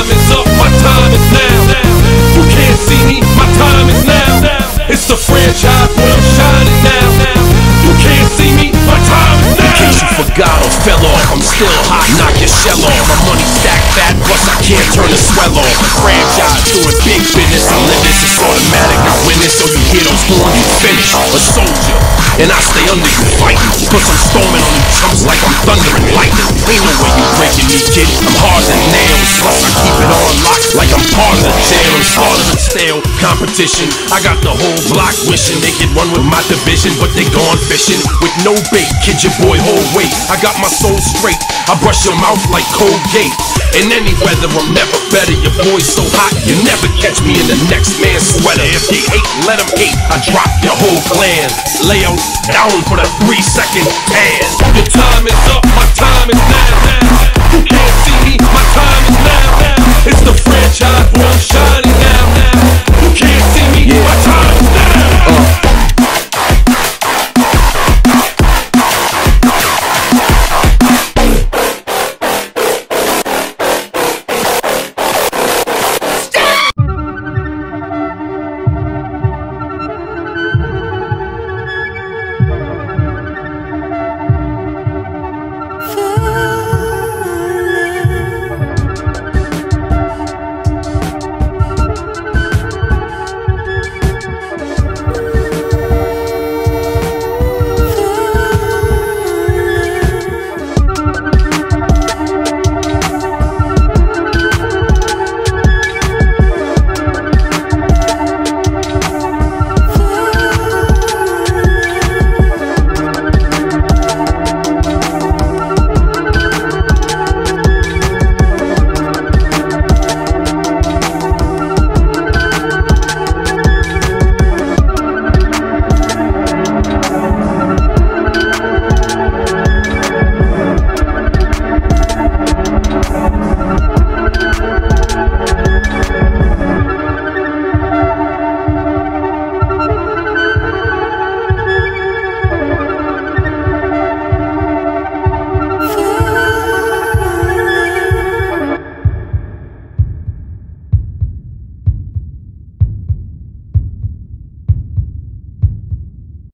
time is up, my time is now. You can't see me, my time is now. It's the franchise where I'm shining now. You can't see me, my time is now. In case you forgot or fell off, I'm still hot, knock your shell off. My money stacked fat, plus I can't turn the swell off. Franchise doing big business, I live this, it's automatic. I win this, so you hear those horns, you finish. A soldier, and I stay under you fighting, plus I'm storming on you chumps like I'm thunder and lightning. Ain't no way you breaking me, kid, I'm hard as nails. Plus I keep it on lock like I'm part of the jail. I'm starting to stale competition, I got the whole block wishing they could run with my division, but they gone fishing with no bait. Kid, your boy hold weight, I got my soul straight, I brush your mouth like Colgate. In any weather, I'm never better. Your boy's so hot, you never catch me in the next man's sweater. If they hate, let them hate, I drop your whole clan. Lay out down for the 3-second hand. Your time is up, my time is now.